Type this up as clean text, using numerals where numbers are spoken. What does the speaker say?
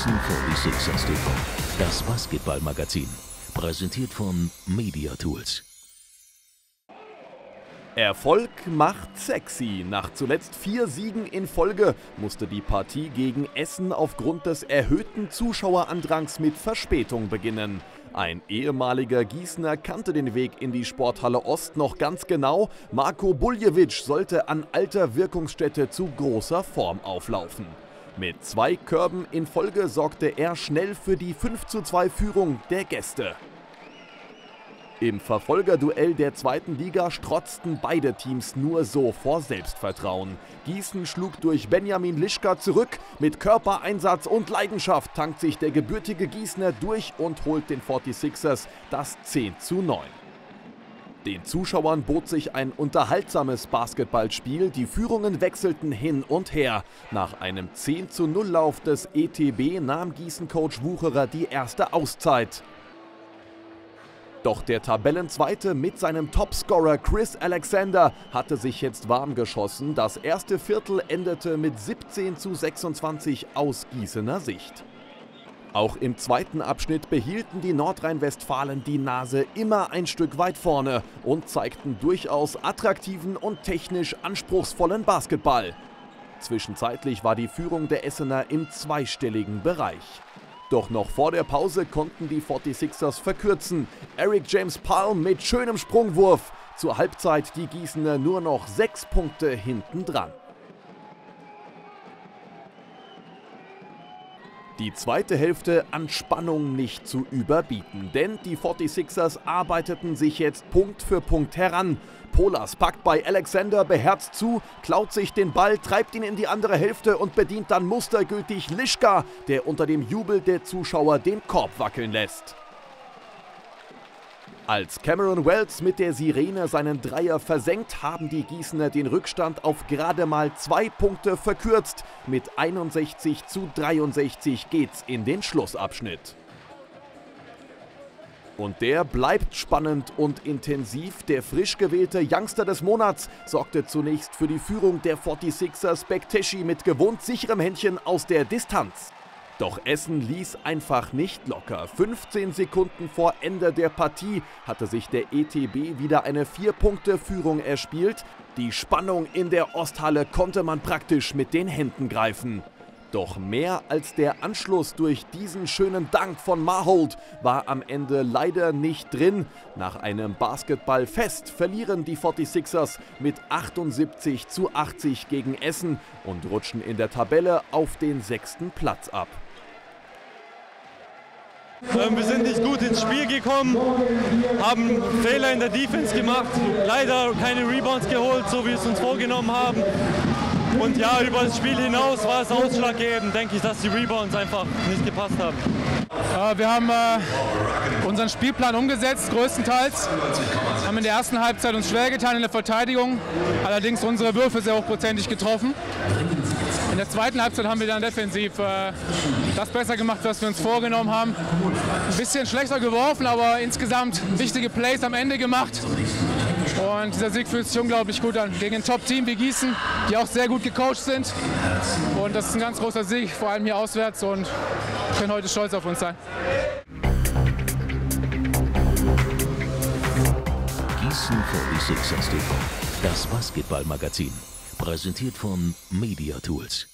Gießen 46ers TV, das Basketballmagazin, präsentiert von Media Tools. Erfolg macht sexy. Nach zuletzt 4 Siegen in Folge musste die Partie gegen Essen aufgrund des erhöhten Zuschauerandrangs mit Verspätung beginnen. Ein ehemaliger Gießener kannte den Weg in die Sporthalle Ost noch ganz genau. Marko Buljewitsch sollte an alter Wirkungsstätte zu großer Form auflaufen. Mit 2 Körben in Folge sorgte er schnell für die 5:2 Führung der Gäste. Im Verfolgerduell der 2. Liga strotzten beide Teams nur so vor Selbstvertrauen. Gießen schlug durch Benjamin Lischka zurück. Mit Körpereinsatz und Leidenschaft tankt sich der gebürtige Gießener durch und holt den 46ers das 10:9. Den Zuschauern bot sich ein unterhaltsames Basketballspiel. Die Führungen wechselten hin und her. Nach einem 10:0-Lauf des ETB nahm Gießen-Coach Wucherer die erste Auszeit. Doch der Tabellenzweite mit seinem Topscorer Chris Alexander hatte sich jetzt warm geschossen. Das erste Viertel endete mit 17:26 aus Gießener Sicht. Auch im zweiten Abschnitt behielten die Nordrhein-Westfalen die Nase immer ein Stück weit vorne und zeigten durchaus attraktiven und technisch anspruchsvollen Basketball. Zwischenzeitlich war die Führung der Essener im zweistelligen Bereich. Doch noch vor der Pause konnten die 46ers verkürzen. Eric James Palm mit schönem Sprungwurf. Zur Halbzeit die Gießener nur noch 6 Punkte hinten dran. Die zweite Hälfte an Spannung nicht zu überbieten, denn die 46ers arbeiteten sich jetzt Punkt für Punkt heran. Polas packt bei Alexander beherzt zu, klaut sich den Ball, treibt ihn in die andere Hälfte und bedient dann mustergültig Lischka, der unter dem Jubel der Zuschauer den Korb wackeln lässt. Als Cameron Wells mit der Sirene seinen Dreier versenkt, haben die Gießener den Rückstand auf gerade mal 2 Punkte verkürzt. Mit 61:63 geht's in den Schlussabschnitt. Und der bleibt spannend und intensiv. Der frisch gewählte Youngster des Monats sorgte zunächst für die Führung der 46ers Bekteshi mit gewohnt sicherem Händchen aus der Distanz. Doch Essen ließ einfach nicht locker. 15 Sekunden vor Ende der Partie hatte sich der ETB wieder eine 4-Punkte-Führung erspielt. Die Spannung in der Osthalle konnte man praktisch mit den Händen greifen. Doch mehr als der Anschluss durch diesen schönen Dank von Mahold war am Ende leider nicht drin. Nach einem Basketballfest verlieren die 46ers mit 78:80 gegen Essen und rutschen in der Tabelle auf den 6. Platz ab. Wir sind nicht gut ins Spiel gekommen, haben Fehler in der Defense gemacht, leider keine Rebounds geholt, so wie wir es uns vorgenommen haben. Und ja, über das Spiel hinaus war es ausschlaggebend, denke ich, dass die Rebounds einfach nicht gepasst haben. Wir haben unseren Spielplan umgesetzt, größtenteils. Haben in der ersten Halbzeit uns schwer getan in der Verteidigung, allerdings unsere Würfe sehr hochprozentig getroffen. In der zweiten Halbzeit haben wir dann defensiv das besser gemacht, was wir uns vorgenommen haben. Ein bisschen schlechter geworfen, aber insgesamt wichtige Plays am Ende gemacht. Und dieser Sieg fühlt sich unglaublich gut an. Gegen ein Top-Team wie Gießen, die auch sehr gut gecoacht sind. Und das ist ein ganz großer Sieg, vor allem hier auswärts. Und wir können heute stolz auf uns sein. Gießen 46ers TV, das Basketballmagazin, präsentiert von Media Tools.